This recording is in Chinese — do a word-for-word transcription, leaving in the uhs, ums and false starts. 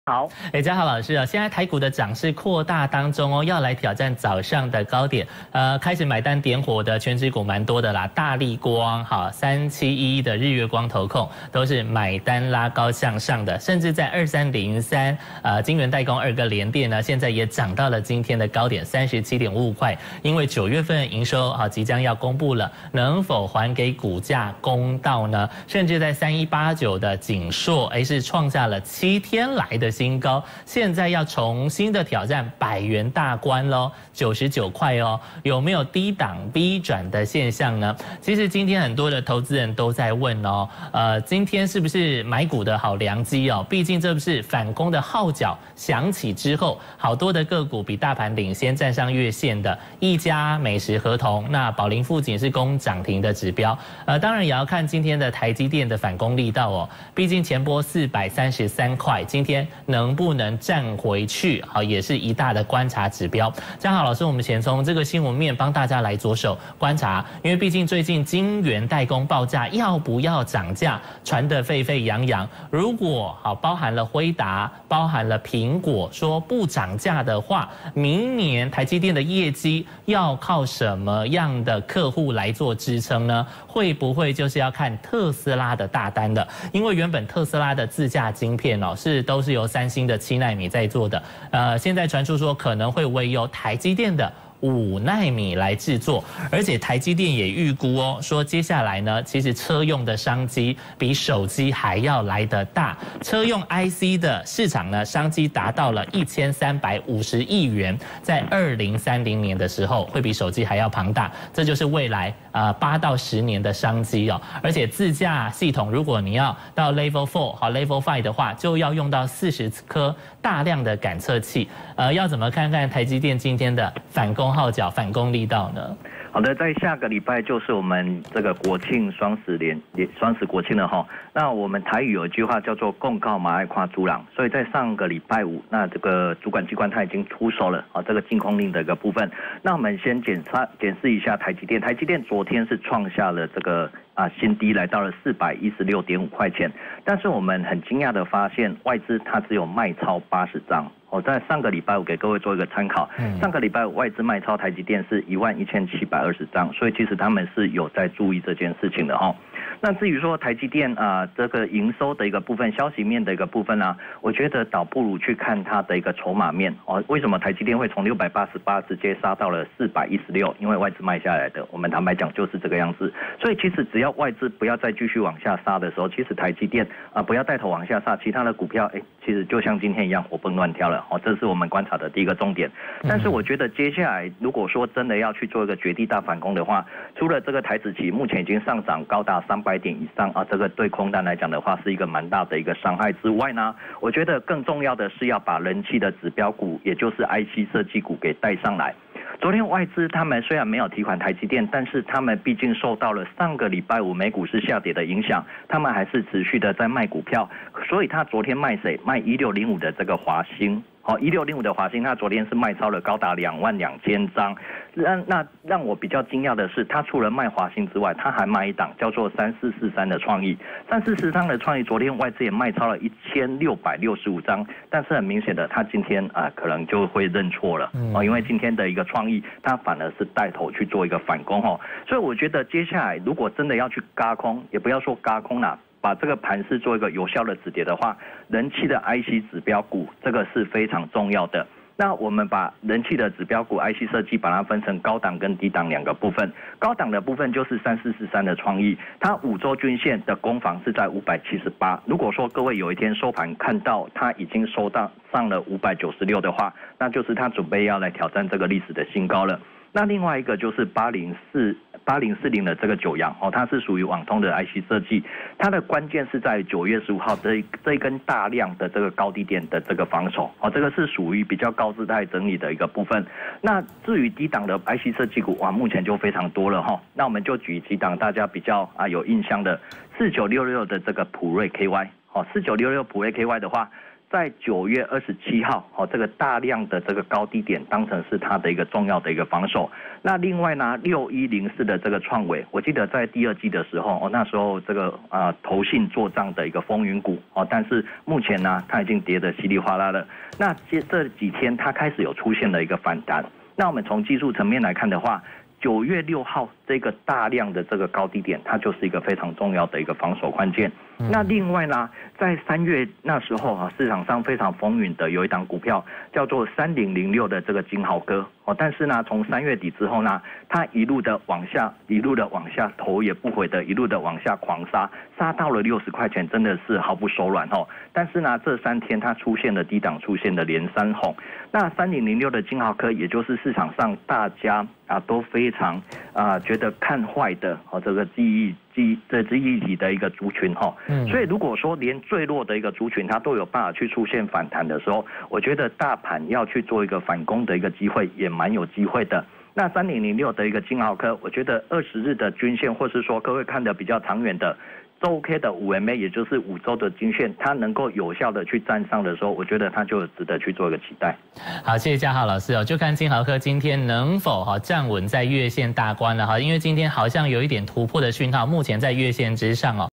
好， 哎，嘉豪老师啊，现在台股的涨势扩大当中哦，要来挑战早上的高点，呃，开始买单点火的全指股蛮多的啦，大立光、好三七一的日月光投控都是买单拉高向上的，甚至在二三零三，呃，晶圆代工二个联电呢，现在也涨到了今天的高点三十七点五五块，因为九月份营收啊即将要公布了，能否还给股价公道呢？甚至在三一八九的景硕，哎，是创下了七天来的新高，现在要重新的挑战百元大关喽，九十九块哦，有没有低档 B 转的现象呢？其实今天很多的投资人都在问哦，呃，今天是不是买股的好良机哦？毕竟这不是反攻的号角响起之后，好多的个股比大盘领先站上月线的，一家、美食、合同，那宝林富锦是攻涨停的指标，呃，当然也要看今天的台积电的反攻力道哦，毕竟前波四百三十三块，今天能不能站回去，好，也是一大的观察指标。嘉豪老师，我们先从这个新闻面帮大家来着手观察，因为毕竟最近晶圆代工报价要不要涨价，传得沸沸扬扬。如果好包含了辉达，包含了苹果，说不涨价的话，明年台积电的业绩要靠什么样的客户来做支撑呢？会不会就是要看特斯拉的大单了？因为原本特斯拉的自驾晶片哦，是都是由三星的七奈米在做的，呃，现在传出说可能会委由台积电的五奈米来制作，而且台积电也预估哦，说接下来呢，其实车用的商机比手机还要来得大，车用 I C 的市场呢，商机达到了一千三百五十亿元，在二零三零年的时候会比手机还要庞大，这就是未来呃八到十年的商机哦。而且自驾系统，如果你要到 Level Four 好 Level Five 的话，就要用到四十颗大量的感测器，呃，要怎么看看台积电今天的反攻号角、反攻力道呢？ 好的，在下个礼拜就是我们这个国庆双十连双十国庆了哈。那我们台语有一句话叫做"共告马爱夸猪郎"，所以在上个礼拜五，那这个主管机关它已经出手了啊，这个禁空令的一个部分。那我们先检查检视一下台积电，台积电昨天是创下了这个啊新低，来到了四百一十六点五块钱。但是我们很惊讶的发现，外资它只有卖超八十张。我在上个礼拜五给各位做一个参考，上个礼拜五外资卖超台积电是一万一千七百二十张，所以其实他们是有在注意这件事情的哈。那至于说台积电啊、呃、这个营收的一个部分、消息面的一个部分呢、啊，我觉得倒不如去看它的一个筹码面哦。为什么台积电会从六百八十八直接杀到了四百一十六？因为外资卖下来的，我们坦白讲就是这个样子。所以其实只要外资不要再继续往下杀的时候，其实台积电啊、呃、不要带头往下杀，其他的股票哎，其实就像今天一样活蹦乱跳了哦。这是我们观察的第一个重点。但是我觉得接下来如果说真的要去做一个绝地大反攻的话，除了这个台指期目前已经上涨高达三百点以上啊，这个对空单来讲的话是一个蛮大的一个伤害之外呢，我觉得更重要的是要把人气的指标股，也就是 I C 设计股给带上来。昨天外资他们虽然没有提款台积电，但是他们毕竟受到了上个礼拜五美股市下跌的影响，他们还是持续的在卖股票，所以他昨天卖谁？卖一六零五的这个华兴。好，一六零五的华兴，它昨天是卖超了高达两万两千张。那那让我比较惊讶的是，它除了卖华兴之外，它还卖一档叫做三四四三的创意。三四四三的创意，昨天外资也卖超了一千六百六十五张。但是很明显的，它今天啊、呃、可能就会认错了哦，因为今天的一个创意，它反而是带头去做一个反攻哦。所以我觉得接下来如果真的要去轧空，也不要说轧空啦。把这个盘势做一个有效的止跌的话，人气的 I C 指标股这个是非常重要的。那我们把人气的指标股 I C 设计把它分成高档跟低档两个部分。高档的部分就是三四四三的创意，它五周均线的攻防是在五百七十八。如果说各位有一天收盘看到它已经收到上了五百九十六的话，那就是它准备要来挑战这个历史的新高了。那另外一个就是八零四八零四零的这个九阳哦，它是属于网通的 I C 设计，它的关键是在九月十五号这这一根大量的这个高低点的这个防守哦，这个是属于比较高姿态整理的一个部分。那至于低档的 I C 设计股哇，目前就非常多了哈、哦。那我们就举几档大家比较啊有印象的四九六六的这个普瑞 K Y 哦，四九六六普瑞 K Y 的话。 在九月二十七号，哦，这个大量的这个高低点当成是它的一个重要的一个防守。那另外呢，六一零四的这个创伟，我记得在第二季的时候，哦，那时候这个啊、呃、投信做账的一个风云股，哦，但是目前呢，它已经跌得稀里哗啦了。那这这几天它开始有出现了一个反弹。那我们从技术层面来看的话，九月六号这个大量的这个高低点，它就是一个非常重要的一个防守关键。那另外呢，在三月那时候啊，市场上非常风云的有一档股票叫做三零零六的这个金豪科哦，但是呢，从三月底之后呢，它一路的往下，一路的往下，头也不回的一路的往下狂杀，杀到了六十块钱，真的是毫不手软哦。但是呢，这三天它出现了低档，出现了连三红。那三零零六的金豪科，也就是市场上大家啊都非常啊觉得看坏的哦，这个记忆。记这记忆体的一个族群哈，嗯，所以如果说连最弱的一个族群它都有办法去出现反弹的时候，我觉得大盘要去做一个反攻的一个机会也蛮有机会的。那三零零六的一个金豪科，我觉得二十日的均线，或是说各位看的比较长远的周 K 的五 M A， 也就是五周的均线，它能够有效的去站上的时候，我觉得它就值得去做一个期待。 好，谢谢嘉豪老师哦，就看金豪科今天能否哈站稳在月线大关了哈，因为今天好像有一点突破的讯号，目前在月线之上哦。